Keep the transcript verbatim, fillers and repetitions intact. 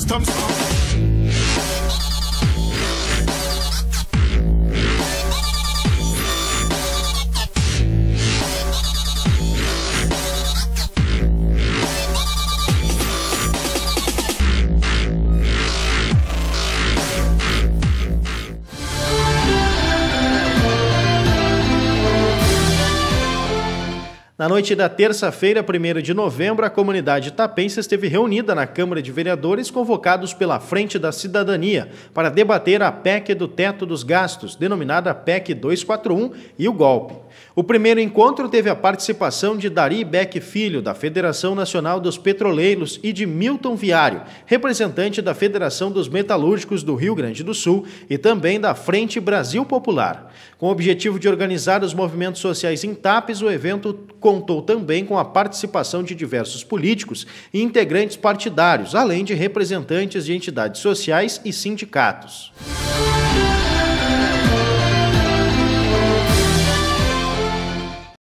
system stop. Na noite da terça-feira, primeiro de novembro, a comunidade tapense esteve reunida na Câmara de Vereadores, convocados pela Frente da Cidadania, para debater a P E C do Teto dos Gastos, denominada P E C duzentos e quarenta e um, e o golpe. O primeiro encontro teve a participação de Dari Beck Filho, da Federação Nacional dos Petroleiros, e de Milton Viário, representante da Federação dos Metalúrgicos do Rio Grande do Sul e também da Frente Brasil Popular. Com o objetivo de organizar os movimentos sociais em Tapes, o evento contou também com a participação de diversos políticos e integrantes partidários, além de representantes de entidades sociais e sindicatos.